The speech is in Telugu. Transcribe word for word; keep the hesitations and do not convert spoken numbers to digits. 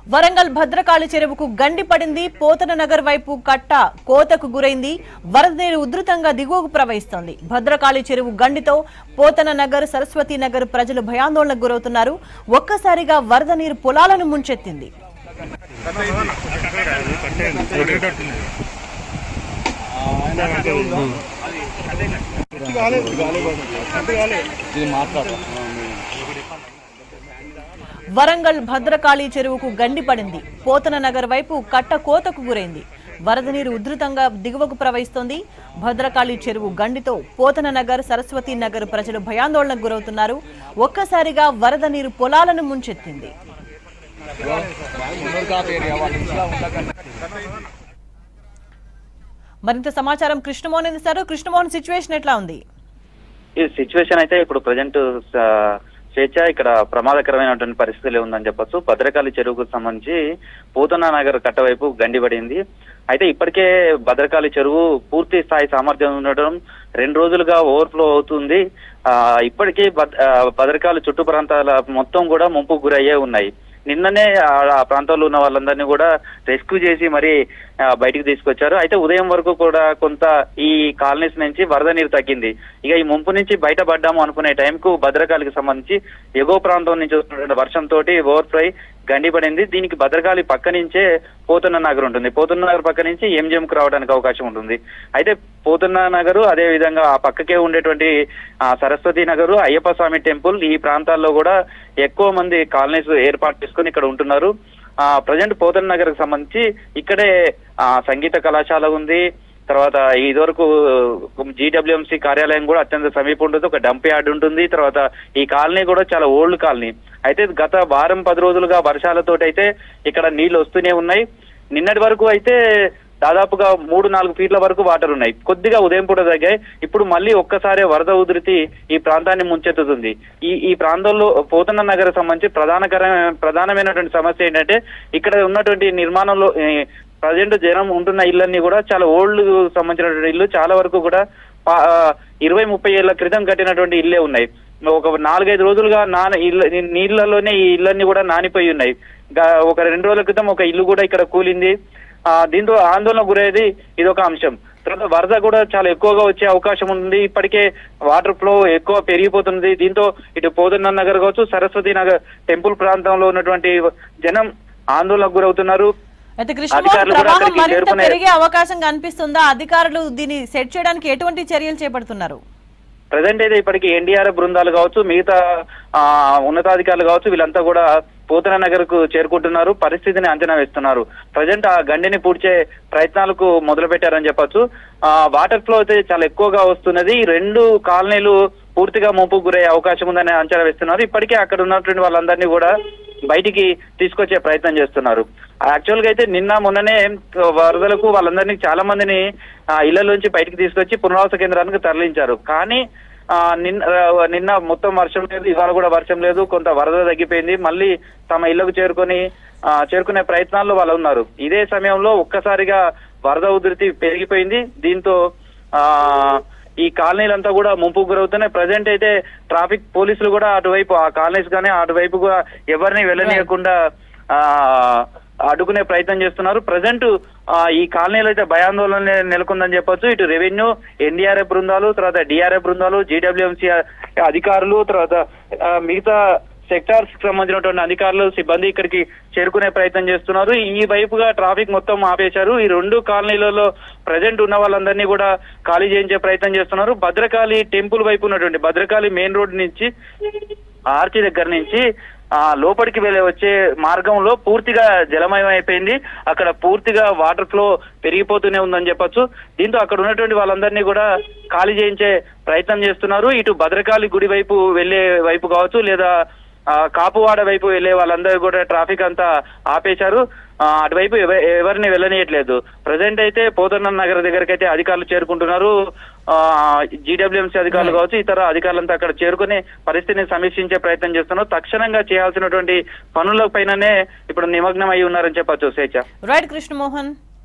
వరంగల్ భద్రకాళి చెరువుకు గండి పడింది. పోతన నగర్ వైపు కట్ట కోతకు గురైంది. వరద నీరు ఉధృతంగా దిగువకు ప్రవహిస్తోంది. భద్రకాళి చెరువు గండితో పోతన నగర్, సరస్వతి నగర్ ప్రజలు భయాందోళనకు గురవుతున్నారు. ఒక్కసారిగా వరద నీరు పొలాలను ముంచెత్తింది. వరంగల్ భద్రకాళి చెరువుకు గండి పడింది. పోతన నగర్ వైపు కట్ట కోతకు గురైంది. వరద నీరు ఉధృతంగా దిగువకు ప్రవహిస్తోంది. భద్రకాళి చెరువు గండితో పోతన నగర్, సరస్వతి నగర్ ప్రజలు భయాందోళనకు గురవుతున్నారు. ఒక్కసారిగా వరద నీరు పొలాలను ముంచెత్తింది. మరింత సమాచారం కృష్ణమోహన్ అందిస్తారు. కృష్ణమోహన్, సిచ్యువేషన్ ఎట్లా ఉంది? ఈ సిచ్యువేషన్ అయితే ఇప్పుడు ప్రజెంట్ స్వేచ్ఛ ఇక్కడ ప్రమాదకరమైనటువంటి పరిస్థితులే ఉందని చెప్పొచ్చు. భద్రకాళి చెరువుకు సంబంధించి పోతన నగర్ కట్టవైపు గండి పడింది. అయితే ఇప్పటికే భద్రకాళి చెరువు పూర్తి స్థాయి సామర్థ్యం ఉండడం రెండు రోజులుగా ఓవర్ఫ్లో అవుతుంది. ఆ ఇప్పటికీ భద్రకాళి చుట్టూ ప్రాంతాల మొత్తం కూడా ముంపుకు గురయ్యే ఉన్నాయి. నిన్ననే ఆ ప్రాంతాల్లో ఉన్న వాళ్ళందరినీ కూడా రెస్క్యూ చేసి మరి బయటికి తీసుకొచ్చారు. అయితే ఉదయం వరకు కూడా కొంత ఈ కాలనీస్ నుంచి వరద నీరు తగ్గింది. ఇక ఈ ముంపు నుంచి బయటపడ్డాము అనుకునే టైంకు భద్రకాళికి సంబంధించి ఎగువ ప్రాంతం నుంచి వస్తున్న వర్షంతో ఓవర్ఫ్లో గండి పడింది. దీనికి భద్రకాళి పక్క నుంచే పోతన్న నగర్ ఉంటుంది. పోతన్న నగర్ పక్క నుంచి ఎంజిఎంకు రావడానికి అవకాశం ఉంటుంది. అయితే పోతన్న నగరు, అదే విధంగా ఆ పక్కకే ఉండేటువంటి సరస్వతి నగరు, అయ్యప్ప స్వామి టెంపుల్, ఈ ప్రాంతాల్లో కూడా ఎక్కువ మంది కాలనీస్ ఏర్పాటు చేసుకుని ఇక్కడ ఉంటున్నారు. ఆ ప్రజెంట్ పోతన్న నగర్ కి సంబంధించి ఇక్కడే ఆ సంగీత కళాశాల ఉంది. తర్వాత ఇదివరకు జీడబ్ల్యూఎంసీ కార్యాలయం కూడా అత్యంత సమీపం ఉంటుంది. ఒక డంప్ యార్డ్ ఉంటుంది. తర్వాత ఈ కాలనీ కూడా చాలా ఓల్డ్ కాలనీ. అయితే గత వారం పది రోజులుగా వర్షాలతోటి అయితే ఇక్కడ నీళ్లు వస్తూనే ఉన్నాయి. నిన్నటి వరకు అయితే దాదాపుగా మూడు నాలుగు ఫీట్ల వరకు వాటర్ ఉన్నాయి. కొద్దిగా ఉదయం పూట తగ్గాయి. ఇప్పుడు మళ్ళీ ఒక్కసారి వరద ఉధృతి ఈ ప్రాంతాన్ని ముంచెత్తుతుంది. ఈ ఈ ప్రాంతంలో పోతన్న నగర్ సంబంధించి ప్రధానకర ప్రధానమైనటువంటి సమస్య ఏంటంటే ఇక్కడ ఉన్నటువంటి నిర్మాణంలో ప్రజెంట్ జనం ఉంటున్న ఇళ్ళన్నీ కూడా చాలా ఓల్డ్ సంబంధించినటువంటి ఇల్లు. చాలా వరకు కూడా ఇరవై ముప్పై ఏళ్ల క్రితం కట్టినటువంటి ఇల్లే ఉన్నాయి. ఒక నాలుగైదు రోజులుగా నాన ఇళ్ళ నీళ్లలోనే ఈ ఇళ్ళన్నీ కూడా నానిపోయి ఉన్నాయి. ఒక రెండు రోజుల క్రితం ఒక ఇల్లు కూడా ఇక్కడ కూలింది. ఆ దీంతో ఆందోళన గురేది ఇదొక అంశం. తర్వాత వరద కూడా చాలా ఎక్కువగా వచ్చే అవకాశం ఉంది. ఇప్పటికే వాటర్ ఫ్లో ఎక్కువ పెరిగిపోతుంది. దీంతో ఇటు పోతన్న నగర్ కావచ్చు, సరస్వతి నగర్ టెంపుల్ ప్రాంతంలో ఉన్నటువంటి జనం ఆందోళనకు గురవుతున్నారు. అయితే కృష్ణమోహన్, ప్రవాహం మరింత పెరిగే అవకాశం కనిపిస్తుందా? అధికారులు దీన్ని సెట్ చేయడానికి ఎటువంటి చర్యలు చేపడుతున్నారు? ప్రజెంట్ అయితే ఇప్పటికీ ఎన్డీఆర్ఎఫ్ బృందాలు కావచ్చు, మిగతా ఆ ఉన్నతాధికారులు కావచ్చు, వీళ్ళంతా కూడా పోతన నగర్ కు చేరుకుంటున్నారు. పరిస్థితిని అంచనా వేస్తున్నారు. ప్రజెంట్ ఆ గండిని పూడ్చే ప్రయత్నాలకు మొదలు పెట్టారని చెప్పొచ్చు. ఆ వాటర్ ఫ్లో అయితే చాలా ఎక్కువగా వస్తున్నది. రెండు కాలనీలు పూర్తిగా ముంపుకు గురయ్యే అవకాశం ఉందని అంచనా వేస్తున్నారు. ఇప్పటికే అక్కడ ఉన్నటువంటి వాళ్ళందరినీ కూడా బయటికి తీసుకొచ్చే ప్రయత్నం చేస్తున్నారు. యాక్చువల్ గా అయితే నిన్న మొన్ననే వరదలకు వాళ్ళందరినీ చాలా మందిని ఇళ్లలోంచి బయటికి తీసుకొచ్చి పునరావాస కేంద్రానికి తరలించారు. కానీ ఆ నిన్న నిన్న మొత్తం వర్షం లేదు, ఇవాళ కూడా వర్షం లేదు. కొంత వరద తగ్గిపోయింది. మళ్ళీ తమ ఇళ్లకు చేరుకొని ఆ చేరుకునే ప్రయత్నాల్లో వాళ్ళు ఉన్నారు. ఇదే సమయంలో ఒక్కసారిగా వరద ఉధృతి పెరిగిపోయింది. దీంతో ఆ ఈ కాలనీలంతా కూడా ముంపుకు గురవుతున్నాయి. ప్రజెంట్ అయితే ట్రాఫిక్ పోలీసులు కూడా అటువైపు ఆ కాలనీస్ కానీ అటువైపు కూడా ఎవరిని వెళ్ళనీయకుండా ఆ అడ్డుకునే ప్రయత్నం చేస్తున్నారు. ప్రజెంట్ ఈ కాలనీలో అయితే భయాందోళన నెలకొందని చెప్పొచ్చు. ఇటు రెవెన్యూ, ఎన్డీఆర్ఎఫ్ బృందాలు, తర్వాత డిఆర్ఎఫ్ బృందాలు, జీడబ్ల్యూఎంసీ అధికారులు, తర్వాత మిగతా సెక్టార్స్ కి సంబంధించినటువంటి అధికారులు, సిబ్బంది ఇక్కడికి చేరుకునే ప్రయత్నం చేస్తున్నారు. ఈ వైపుగా ట్రాఫిక్ మొత్తం ఆపేశారు. ఈ రెండు కాలనీలలో ప్రజెంట్ ఉన్న వాళ్ళందరినీ కూడా ఖాళీ చేయించే ప్రయత్నం చేస్తున్నారు. భద్రకాళి టెంపుల్ వైపు ఉన్నటువంటి భద్రకాళి మెయిన్ రోడ్ నుంచి ఆర్చి దగ్గర నుంచి ఆ లోపలికి వెళ్ళే వచ్చే మార్గంలో పూర్తిగా జలమయం అయిపోయింది. అక్కడ పూర్తిగా వాటర్ ఫ్లో పెరిగిపోతూనే ఉందని చెప్పొచ్చు. దీంతో అక్కడ ఉన్నటువంటి వాళ్ళందరినీ కూడా ఖాళీ చేయించే ప్రయత్నం చేస్తున్నారు. ఇటు భద్రకాళి గుడి వైపు వెళ్లే వైపు కావచ్చు, లేదా కాపువాడ వైపు వెళ్లే వాళ్ళందరూ కూడా ట్రాఫిక్ అంతా ఆపేశారు. అటువైపు ఎవరిని వెళ్ళనీయట్లేదు. ప్రజెంట్ అయితే పోతన్న నగర్ దగ్గరికి అయితే అధికారులు చేరుకుంటున్నారు. ఆ జీడబ్ల్యూఎంసీ అధికారులు కావచ్చు, ఇతర అధికారులంతా అక్కడ చేరుకుని పరిస్థితిని సమీక్షించే ప్రయత్నం చేస్తున్నారు. తక్షణంగా చేయాల్సినటువంటి పనుల పైననే ఇప్పుడు నిమగ్నం అయి ఉన్నారని చెప్పొచ్చు. స్వేచ్ఛ. రైట్ కృష్ణమోహన్.